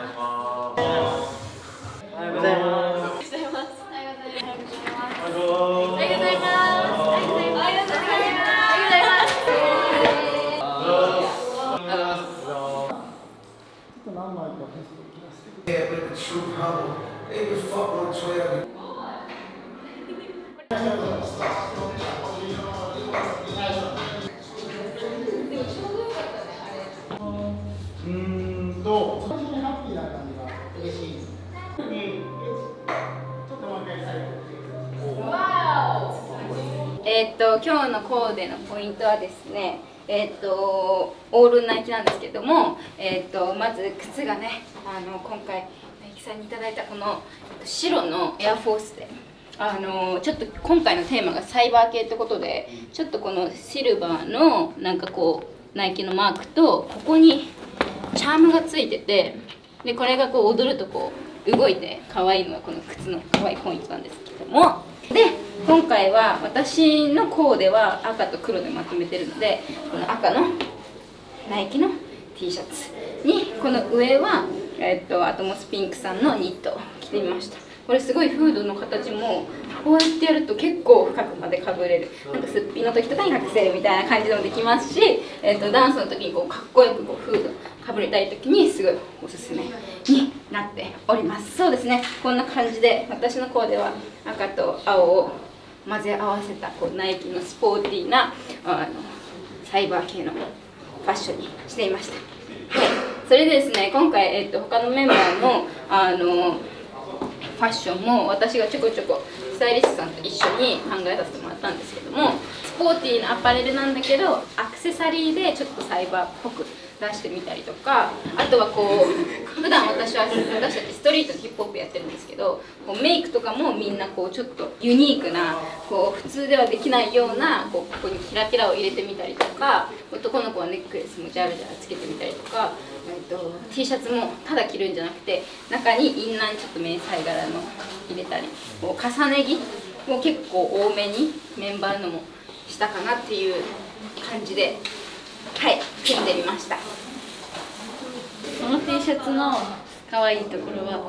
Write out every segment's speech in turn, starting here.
今日のコーデのポイントはですね、オールナイキなんですけども、まず靴がね、今回ナイキさんにいただいたこの白のエアフォースで、ちょっと今回のテーマがサイバー系ってことで、ちょっとこのシルバーのなんかこうナイキのマークと、ここにチャームがついてて、でこれがこう踊るとこう動いて可愛いのがこの靴の可愛いポイントなんですけども、で今回は私のコーデは赤と黒でまとめてるので、この赤のナイキの T シャツにこの上は、アトモスピンクさんのニットを着てみました。これすごいフードの形もこうやってやると結構深くまでかぶれる、なんかすっぴんの時とかに隠せるみたいな感じでもできますし、ダンスの時にこうかっこよくこうフードかぶりたい時にすごいおすすめになっております。そうですね、こんな感じで私のコーデは赤と青を混ぜ合わせたこうナイキのスポーティーなサイバー系のファッションにしていました。それでですね、今回、他のメンバーのファッションも私がちょこちょこスタイリストさんと一緒に考えさせてもらったんですけども、スポーティーなアパレルなんだけどアクセサリーでちょっとサイバーっぽく出してみたりとか、あとはこう普段私たちストリートのヒップホップやってるんですけど、こうメイクとかもみんなこうちょっとユニークなこう普通ではできないようなここにキラキラを入れてみたりとか、男の子はネックレスもジャラジャラつけてみたりとか、T シャツもただ着るんじゃなくて中にインナーにちょっと迷彩柄の入れたり、こう重ね着も結構多めにメンバーのもしたかなっていう感じで、はい、組んでみました。 この T シャツの可愛いところは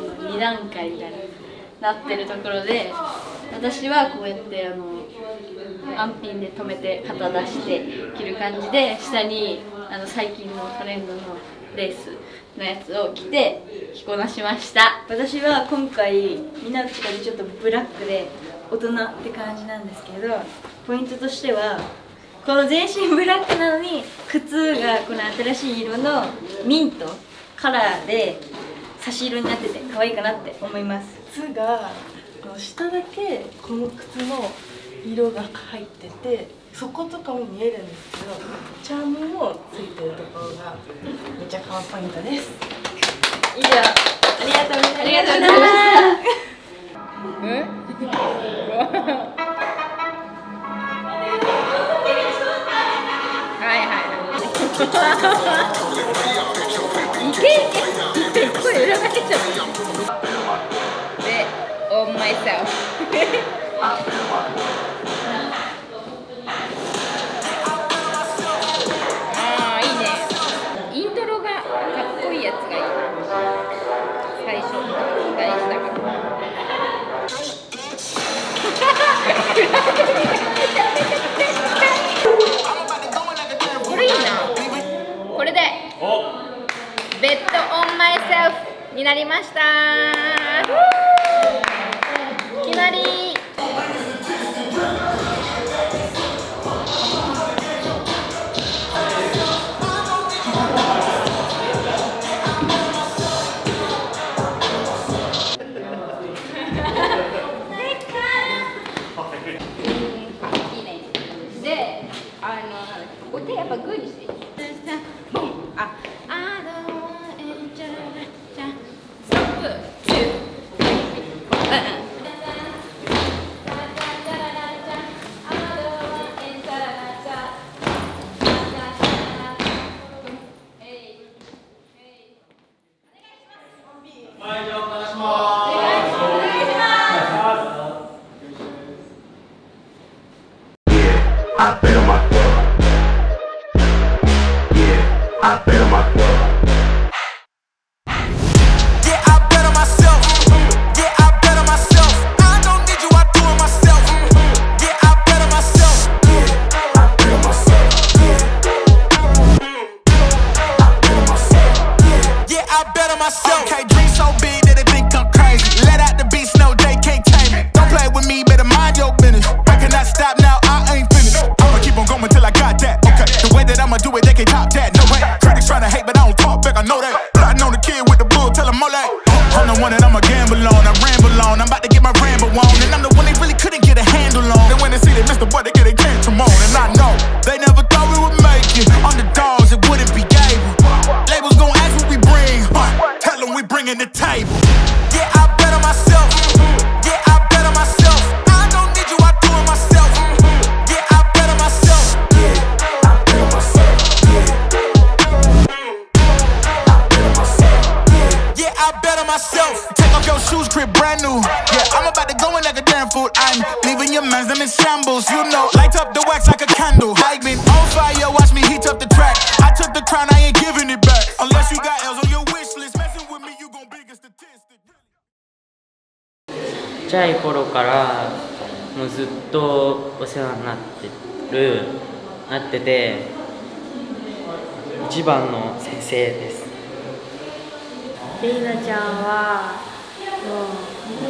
2段階みたいになってるところで、私はこうやって安ピンで留めて肩出して着る感じで、下に最近のトレンドのレースのやつを着て着こなしました。私は今回みんなとかでちょっとブラックで大人って感じなんですけど、ポイントとしてはこの全身ブラックなのに靴がこの新しい色のミントカラーで差し色になってて可愛いかなって思います。 靴が下だけこの靴の色が入ってて、底とかも見えるんですけどチャームもついてるところがめっちゃカワポイントです。 以上、ありがとうございましたいけいけ、声裏返っちゃったで、on myself ああ、いいね。イントロがかっこいいやつがいい。最初大事だからこれいいな。これでベッドオンマイセルフになりました。決まり。いいね。で、お手やっぱグーにしていい。ボン。 I bet on my club. Yeah, I bet on my club. bet on myself. Okay, dream so big that they think I'm crazy. Let out the beast, no, they can't tame me. Don't play with me, better mind your business. I cannot stop now, I ain't finished. I'ma keep on going till I got that. Okay, the way that I'ma do it, they can't top that. No way. Critics tryna hate, but I don't talk back, I know that. Plotting on the kid with the bull, tell him all that. I'm the one that I'ma gamble on, I ramble on. I'm about to get my ramble on, and I'm the one they really couldn't get a handle on. Then when they see they missed the boy, they get a tantrum on. And I know they never thought we would make it. Underdogs, it wouldn't be Gable. Labels gon' ask what we bring, tell them we bringing the table. Yeah, I bet on myself. Yeah, I bet on myself. I don't need you, I do it myself. Yeah, I bet on myself. Yeah, I bet on myself. Yeah, I bet on myself. Take off your shoes, crib brand new. Yeah, I'm about to go in like a damn fool. I'm leaving your mans, them in shambles. You know, light up the wax like a candle. I've been on fire, watch me heat up the track. I took the crown, I ain't giving it back. Unless you got L's on your wish list. Messing with me, you gon' big a statistic. ちっちゃい頃からもうずっとお世話になってて一番の先生です。 レイナちゃんはもう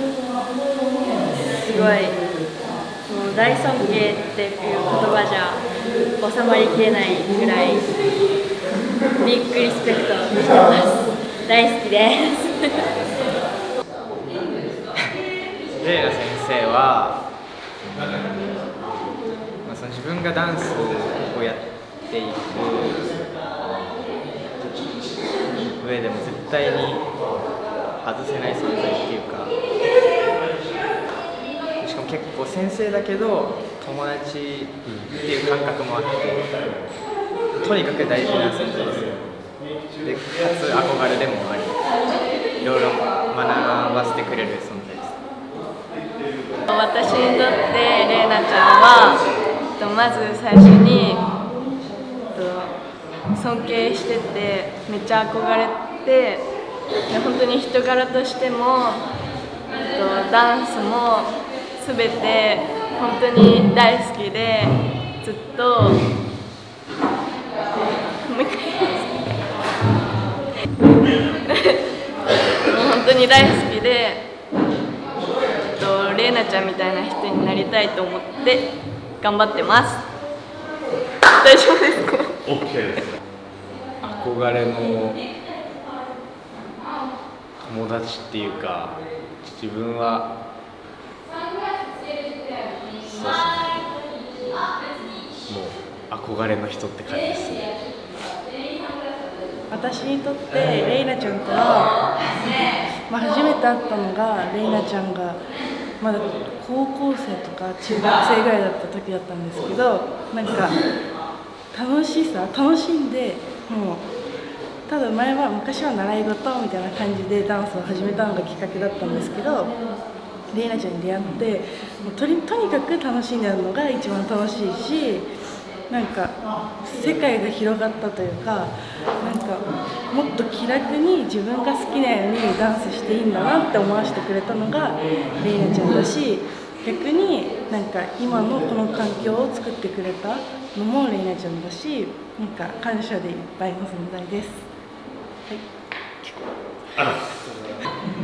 すごいもう大尊敬っていう言葉じゃ収まりきれないぐらいビッグリスペクトしてます。大好きです。 レイナ先生は、その自分がダンスをやっていく上でも絶対に外せない存在っていうか、しかも結構先生だけど友達っていう感覚もあって、とにかく大事な存在です。でかつ憧れでもあり、いろいろ学ばせてくれる存在です。 私にとってレイナちゃんはまず最初に尊敬しててめっちゃ憧れて、本当に人柄としてもダンスも全て本当に大好きで、ずっともう一回本当に大好きで、レイナちゃんみたいな人になりたいと思って頑張ってます。大丈夫ですか？ OK です。 憧れの友達っていうか、自分はそうですね、もう憧れの人って感じですね。 私にとってレイナちゃんとは、初めて会ったのがレイナちゃんがまだ高校生とか中学生ぐらいだった時だったんですけど、なんか楽しんで、もうただ昔は習い事みたいな感じでダンスを始めたのがきっかけだったんですけど、レイナちゃんに出会ってもうとにかく楽しんでるのが一番楽しいし、なんか世界が広がったというか、なんかもっと気楽に自分が好きなようにダンスしていいんだなって思わせてくれたのがレイナちゃんだし、逆になんか今のこの環境を作ってくれたのもレイナちゃんだし、なんか感謝でいっぱいの存在です。 はい、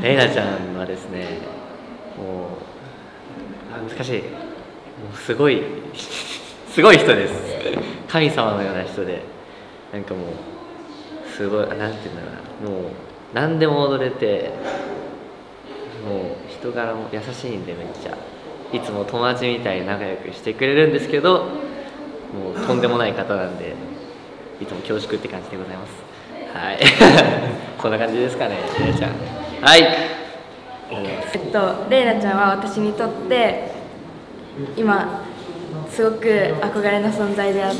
レイナちゃんはですね、もう難しい、もうすごい人です。神様のような人で、なんかもうすごい、なんていうんだろうな、もう何でも踊れて、もう人柄も優しいんで、めっちゃいつも友達みたいに仲良くしてくれるんですけど、もうとんでもない方なんで、いつも恐縮って感じでございます。はい、そんな感じですかね、レイナちゃん。はい。 レイナちゃんは私にとって今すごく憧れの存在であって、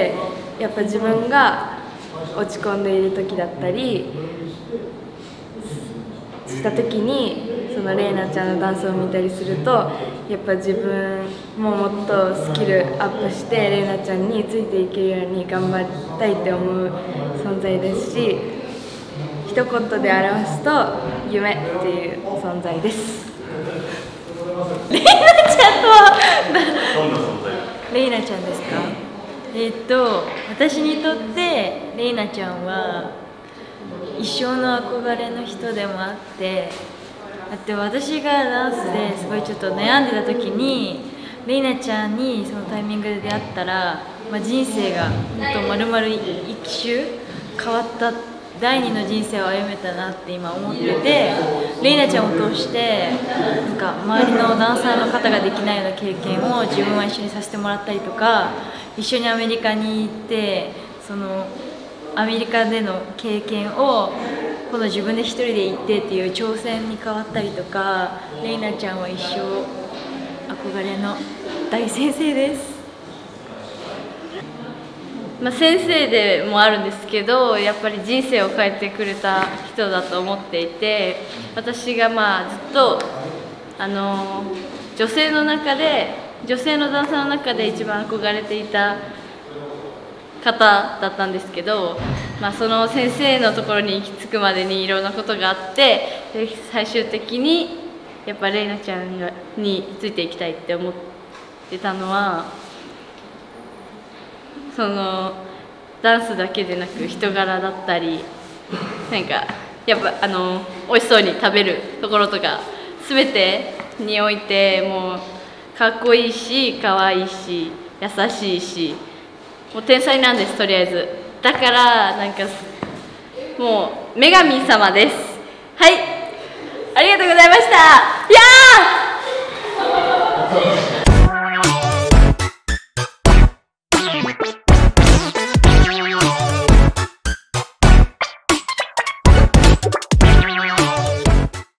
やっぱ自分が落ち込んでいる時だったりした時にそのレイナちゃんのダンスを見たりすると、やっぱ自分ももっとスキルアップしてレイナちゃんについていけるように頑張りたいって思う存在ですし、一言で表すと夢っていう存在です。レイナちゃんとはどんな存在？ レイナちゃんですか？私にとってレイナちゃんは一一生の憧れの人でもあって、だって私がダンスですごいちょっと悩んでた時にレイナちゃんにそのタイミングで出会ったら、人生が本当丸々一周変わった第二の人生を歩めたなって今思ってて、レイナちゃんを通してなんか周りのダンサーの方ができないような経験を自分は一緒にさせてもらったりとか、一緒にアメリカに行ってそのアメリカでの経験を今度自分で一人で行ってっていう挑戦に変わったりとか、レイナちゃんは一生憧れの大先生です。 先生でもあるんですけど、やっぱり人生を変えてくれた人だと思っていて、私がずっと女性の中で女性のダンサーの中で一番憧れていた方だったんですけど、その先生のところに行き着くまでにいろんなことがあって、で最終的にやっぱレイナちゃんについていきたいって思ってたのは、そのダンスだけでなく人柄だったり、なんかやっぱ美味しそうに食べるところとか全てにおいてもうかっこいいし可愛いし優しいし、もう天才なんです。とりあえずだからなんかもう女神様です。はい、ありがとうございました。いやー